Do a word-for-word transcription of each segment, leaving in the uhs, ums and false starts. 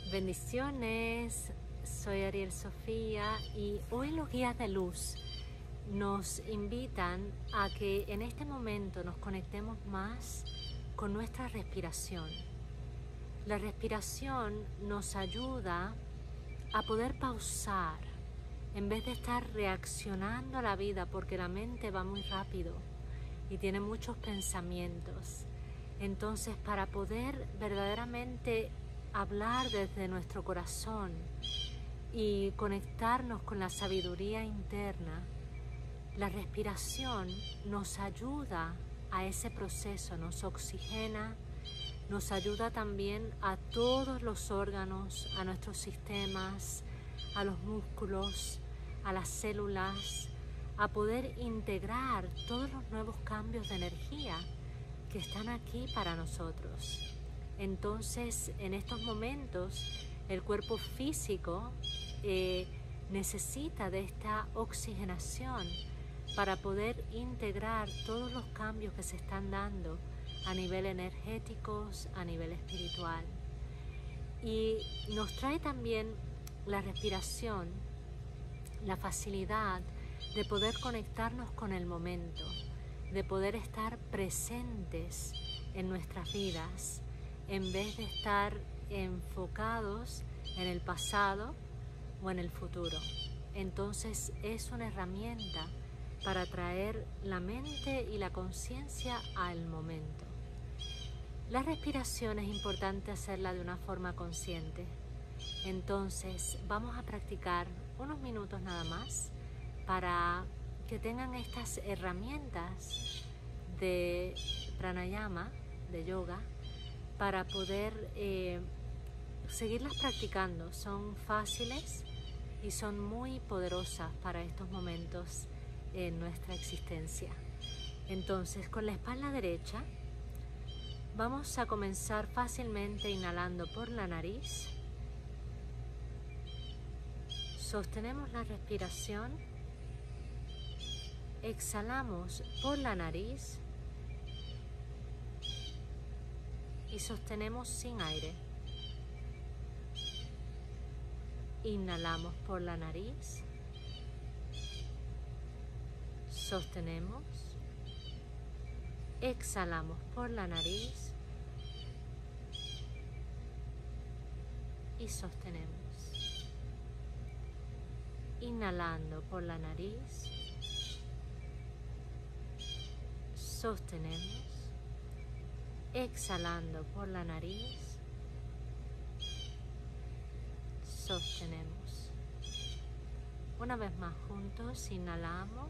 Bendiciones, soy Ariel Sofía y hoy los guías de luz nos invitan a que en este momento nos conectemos más con nuestra respiración. La respiración nos ayuda a poder pausar en vez de estar reaccionando a la vida, porque la mente va muy rápido y tiene muchos pensamientos. Entonces, para poder verdaderamente hablar desde nuestro corazón y conectarnos con la sabiduría interna, la respiración nos ayuda a ese proceso, nos oxigena, nos ayuda también a todos los órganos, a nuestros sistemas, a los músculos, a las células, a poder integrar todos los nuevos cambios de energía que están aquí para nosotros. Entonces, en estos momentos, el cuerpo físico eh, necesita de esta oxigenación para poder integrar todos los cambios que se están dando a nivel energético, a nivel espiritual. Y nos trae también la respiración, la facilidad de poder conectarnos con el momento, de poder estar presentes en nuestras vidas, en vez de estar enfocados en el pasado o en el futuro. Entonces es una herramienta para traer la mente y la conciencia al momento. La respiración es importante hacerla de una forma consciente. Entonces vamos a practicar unos minutos nada más para que tengan estas herramientas de pranayama, de yoga, para poder eh, seguirlas practicando. Son fáciles y son muy poderosas para estos momentos en nuestra existencia. Entonces, con la espalda derecha, vamos a comenzar fácilmente inhalando por la nariz. Sostenemos la respiración. Exhalamos por la nariz. Y sostenemos sin aire. Inhalamos por la nariz. Sostenemos. Exhalamos por la nariz. Y sostenemos. Inhalando por la nariz. Sostenemos. Exhalando por la nariz, sostenemos. Una vez más juntos, inhalamos,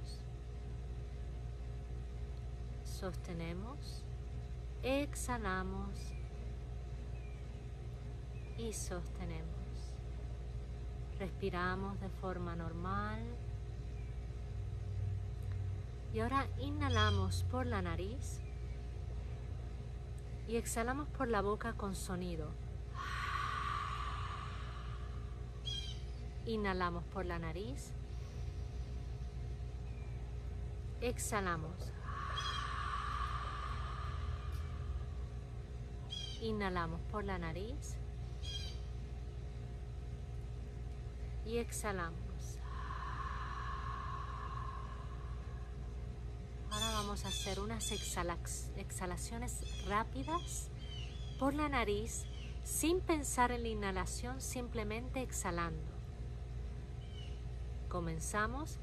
sostenemos, exhalamos y sostenemos. Respiramos de forma normal. Y ahora inhalamos por la nariz. Y exhalamos por la boca con sonido. Inhalamos por la nariz. Exhalamos. Inhalamos por la nariz. Y exhalamos. Vamos a hacer unas exhalaciones rápidas por la nariz sin pensar en la inhalación, simplemente exhalando. Comenzamos.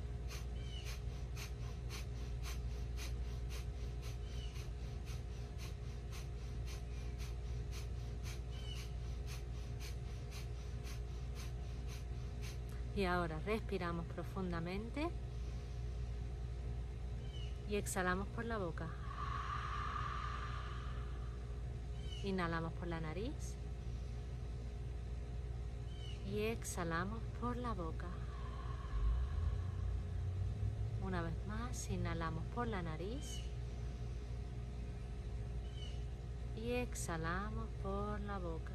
Y ahora respiramos profundamente. Y exhalamos por la boca. Inhalamos por la nariz. Y exhalamos por la boca. Una vez más, inhalamos por la nariz. Y exhalamos por la boca.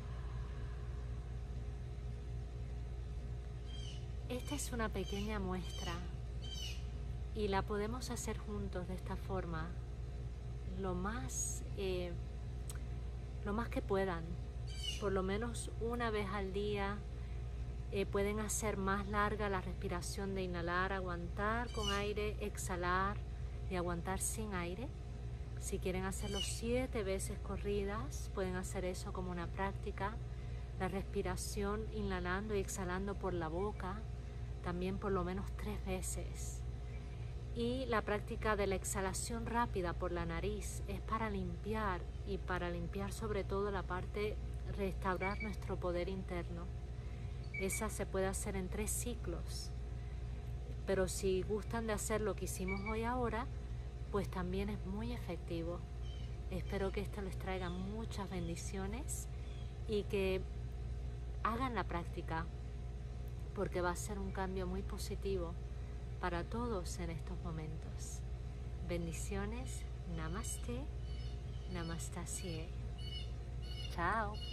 Esta es una pequeña muestra. Y la podemos hacer juntos de esta forma, lo más, eh, lo más que puedan, por lo menos una vez al día. Eh, pueden hacer más larga la respiración de inhalar, aguantar con aire, exhalar y aguantar sin aire. Si quieren hacerlo siete veces corridas, pueden hacer eso como una práctica. La respiración inhalando y exhalando por la boca, también por lo menos tres veces. Y la práctica de la exhalación rápida por la nariz es para limpiar y para limpiar sobre todo la parte, restaurar nuestro poder interno. Esa se puede hacer en tres ciclos, pero si gustan de hacer lo que hicimos hoy ahora, pues también es muy efectivo. Espero que esto les traiga muchas bendiciones y que hagan la práctica, porque va a ser un cambio muy positivo para todos en estos momentos. Bendiciones. Namaste. Namaste. Chao.